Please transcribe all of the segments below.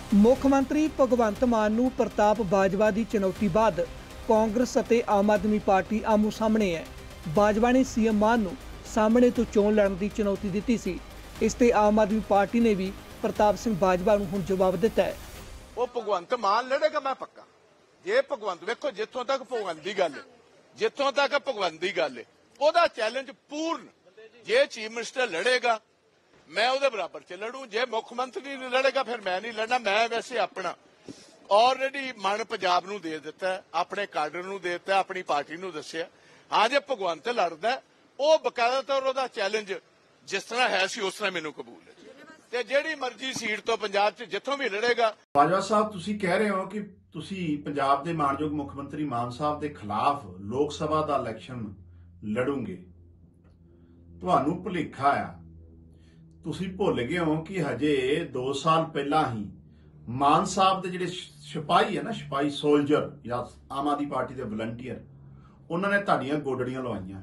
ਮੁੱਖ ਮੰਤਰੀ ਭਗਵੰਤ ਮਾਨ ਨੂੰ ਪ੍ਰਤਾਪ ਬਾਜਵਾ ਦੀ ਚੁਣੌਤੀ ਬਾਅਦ ਕਾਂਗਰਸ ਅਤੇ ਆਮ ਆਦਮੀ ਪਾਰਟੀ ਆਮੋ ਸਾਹਮਣੇ ਹੈ। ਬਾਜਵਾ ਨੇ ਸੀਐਮ ਮਾਨ ਨੂੰ ਸਾਹਮਣੇ ਤੋਂ ਚੋਣ ਲੜਨ ਦੀ ਚੁਣੌਤੀ ਦਿੱਤੀ ਸੀ। ਇਸ ਤੇ ਆਮ ਆਦਮੀ ਪਾਰਟੀ ਨੇ ਵੀ ਪ੍ਰਤਾਪ ਸਿੰਘ ਬਾਜਵਾ ਨੂੰ ਹੁਣ ਜਵਾਬ ਦਿੱਤਾ ਹੈ। ਉਹ ਭਗਵੰਤ ਮਾਨ ਲੜੇਗਾ, ਮੈਂ ਪੱਕਾ। ਜੇ ਭਗਵੰਤ ਵੇਖੋ ਜਿੱਥੋਂ ਤੱਕ ਭਗਵੰਤ ਦੀ ਗੱਲ ਹੈ, ਉਹਦਾ ਚੈਲੰਜ ਪੂਰਨ। ਜੇ ਚੀਫ ਮਿਨਿਸਟਰ ਲੜੇਗਾ मैं ਉਹਦੇ ਬਰਾਬਰ ਚ ਲੜੂ। ਜੇ ਮੁੱਖ ਮੰਤਰੀ ਨਹੀਂ ਲੜੇਗਾ ਫਿਰ ਮੈਂ ਨਹੀਂ ਲੜਨਾ। ਮੈਂ ਵੈਸੇ ਆਪਣਾ ਆਲਰੇਡੀ ਮਨ ਪੰਜਾਬ ਨੂੰ ਦੇ ਦਿੱਤਾ, ਆਪਣੇ ਕਾਡਰ ਨੂੰ ਦੇ ਦਿੱਤਾ, ਆਪਣੀ ਪਾਰਟੀ ਨੂੰ ਦੱਸਿਆ। ਹਾਂ ਜੇ ਭਗਵੰਤ ਲੜਦਾ ਉਹ ਬਕਾਇਦਾ ਤੌਰ ਉਹਦਾ ਚੈਲੰਜ ਜਿਸ ਤਰ੍ਹਾਂ ਹੈ ਸੀ ਉਸ ਤਰ੍ਹਾਂ ਮੈਨੂੰ ਕਬੂਲ ਹੈ ਤੇ ਜਿਹੜੀ ਮਰਜ਼ੀ ਸੀਟ ਤੋਂ ਪੰਜਾਬ ਚ ਜਿੱਥੋਂ ਵੀ ਲੜੇਗਾ। ਬਾਜਵਾ ਸਾਹਿਬ, ਤੁਸੀਂ ਕਹਿ ਰਹੇ ਹੋ ਕਿ ਤੁਸੀਂ ਪੰਜਾਬ ਦੇ ਮਾਨਯੋਗ ਮੁੱਖ ਮੰਤਰੀ ਮਾਨ ਸਾਹਿਬ ਦੇ ਖਿਲਾਫ ਲੋਕ ਸਭਾ ਦਾ ਇਲੈਕਸ਼ਨ ਲੜੋਗੇ। ਤੁਹਾਨੂੰ ਭੁਲੇਖਾ ਆ, ਤੁਸੀਂ ਭੁੱਲ ਗਏ ਹੋ ਕਿ ਹਜੇ 2 ਸਾਲ ਪਹਿਲਾਂ ਹੀ ਮਾਨ ਸਾਹਿਬ ਦੇ ਜਿਹੜੇ ਸਿਪਾਹੀ ਹੈ ਨਾ, ਸਿਪਾਹੀ ਸੋਲਜਰ ਜਾਂ ਆਮ ਆਦਮੀ ਪਾਰਟੀ ਦੇ ਵਲੰਟੀਅਰ, ਉਹਨਾਂ ਨੇ ਤੁਹਾਡੀਆਂ ਗੋਡੜੀਆਂ ਲਵਾਈਆਂ।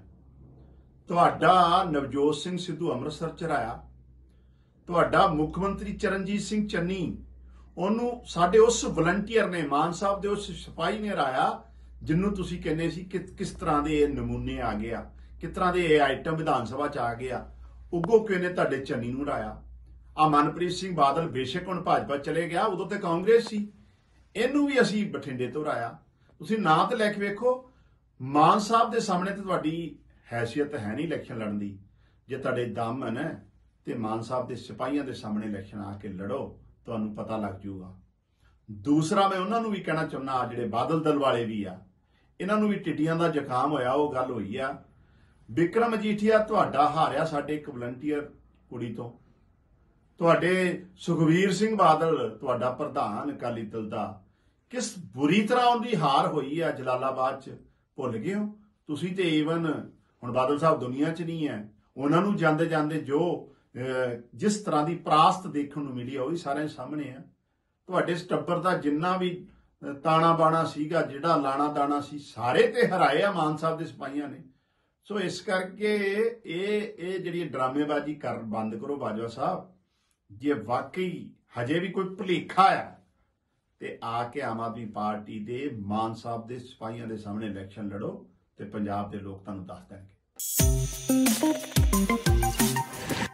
ਤੁਹਾਡਾ ਨਵਜੋਤ ਸਿੰਘ ਸਿੱਧੂ ਅੰਮ੍ਰਿਤਸਰ ਚਰਾਇਆ, ਤੁਹਾਡਾ ਮੁੱਖ ਮੰਤਰੀ ਚਰਨਜੀਤ ਸਿੰਘ ਚੰਨੀ, ਉਹਨੂੰ ਸਾਡੇ ਉਸ ਵਲੰਟੀਅਰ ਨੇ, ਮਾਨ ਸਾਹਿਬ ਦੇ ਉਸ ਸਿਪਾਹੀ ਨੇ ਹਰਾਇਆ ਜਿਹਨੂੰ ਤੁਸੀਂ ਕਹਿੰਦੇ ਸੀ ਕਿ ਕਿਸ ਤਰ੍ਹਾਂ ਦੇ ਇਹ ਨਮੂਨੇ ਆ ਗਏ ਆ, ਕਿਸ ਤਰ੍ਹਾਂ ਦੇ ਇਹ ਆਈਟਮ ਵਿਧਾਨ ਸਭਾ ਚ ਆ ਗਏ ਆ। ਉਗੋ ਕਿਉਂ ਨੇ ਤੁਹਾਡੇ ਚੰਨੀ ਨੂੰ ਹਰਾਇਆ। ਆ ਮਨਪ੍ਰੀਤ ਸਿੰਘ ਬਾਦਲ ਬੇਸ਼ੱਕ ਹੁਣ ਭਾਜਪਾ ਚਲੇ ਗਿਆ, ਉਦੋਂ ਤੇ ਕਾਂਗਰਸ ਸੀ, ਇਹਨੂੰ ਵੀ ਅਸੀਂ ਬਠਿੰਡੇ ਤੋਂ ਹਰਾਇਆ। ਤੁਸੀਂ ਨਾਂ ਤੇ ਲੈ ਕੇ ਵੇਖੋ, ਮਾਨ ਸਾਹਿਬ ਦੇ ਸਾਹਮਣੇ ਤੇ ਤੁਹਾਡੀ ਹੈਸੀਅਤ ਹੈ ਨਹੀਂ ਇਲੈਕਸ਼ਨ ਲੜਨ ਦੀ। ਜੇ ਤੁਹਾਡੇ ਦਮ ਹੈ ਨਾ ਤੇ ਮਾਨ ਸਾਹਿਬ ਦੇ ਸਿਪਾਹੀਆਂ ਦੇ ਸਾਹਮਣੇ ਇਲੈਕਸ਼ਨ ਆ ਕੇ ਲੜੋ, ਤੁਹਾਨੂੰ ਪਤਾ ਲੱਗ ਜਾਊਗਾ। ਦੂਸਰਾ, ਮੈਂ ਉਹਨਾਂ ਨੂੰ ਵੀ ਕਹਿਣਾ ਚਾਹੁੰਦਾ, ਜਿਹੜੇ ਬਾਦਲ ਦਲ ਵਾਲੇ ਵੀ ਆ, ਇਹਨਾਂ ਨੂੰ ਵੀ ਟਿੱਡੀਆਂ ਦਾ ਜ਼ੁਕਾਮ ਹੋਇਆ। ਉਹ ਗੱਲ ਹੋਈ ਆ, ਵਿਕਰਮ ਮਜੀਠੀਆ ਤੁਹਾਡਾ ਹਾਰਿਆ ਸਾਡੇ ਇੱਕ ਵਲੰਟੀਅਰ ਕੁੜੀ ਤੋਂ। ਤੁਹਾਡੇ ਸੁਖਵੀਰ ਸਿੰਘ ਬਾਦਲ, ਤੁਹਾਡਾ ਪ੍ਰਧਾਨ ਅਕਾਲੀ ਦਲ ਦਾ, ਕਿਸ ਬੁਰੀ ਤਰ੍ਹਾਂ ਉਹਦੀ ਹਾਰ ਹੋਈ ਆ ਜਲਾਲਾਬਾਦ ਚ, ਭੁੱਲ ਗਏ ਹੋ ਤੁਸੀਂ। ਤੇ ਈਵਨ ਹੁਣ ਬਾਦਲ ਸਾਹਿਬ ਦੁਨੀਆ ਚ ਨਹੀਂ ਹੈ, ਉਹਨਾਂ ਨੂੰ ਜਾਂਦੇ ਜਾਂਦੇ ਜੋ ਜਿਸ ਤਰ੍ਹਾਂ ਦੀ ਪ੍ਰਾਸਤ ਦੇਖਣ ਨੂੰ ਮਿਲੀ ਉਹ ਵੀ ਸਾਰਿਆਂ ਸਾਹਮਣੇ ਆ। ਤੁਹਾਡੇ ਸਟੱਬਰ ਦਾ ਜਿੰਨਾ ਵੀ ਤਾਣਾ ਬਾਣਾ ਸੀਗਾ, ਜਿਹੜਾ ਲਾਣਾ ਦਾਣਾ ਸੀ, ਸਾਰੇ ਤੇ ਹਰਾਏ ਆ ਮਾਨ ਸਾਹਿਬ ਦੇ ਸਿਪਾਹੀਆਂ ਨੇ। ਸੋ ਇਸ ਕਰਕੇ ਇਹ ਜਿਹੜੀ ਡਰਾਮੇਬਾਜ਼ੀ ਕਰ ਬੰਦ ਕਰੋ ਬਾਜਵਾ ਸਾਹਿਬ। ਜੇ ਵਾਕਈ ਹਜੇ ਵੀ ਕੋਈ ਭੁਲੇਖਾ ਆ ਤੇ ਆ ਕੇ ਆਮ ਆਦਮੀ ਪਾਰਟੀ ਦੇ ਮਾਨ ਸਾਹਿਬ ਦੇ ਸਿਪਾਹੀਆਂ ਦੇ ਸਾਹਮਣੇ ਇਲੈਕਸ਼ਨ ਲੜੋ ਤੇ ਪੰਜਾਬ ਦੇ ਲੋਕ ਤੁਹਾਨੂੰ ਦੱਸ ਦੇਣਗੇ।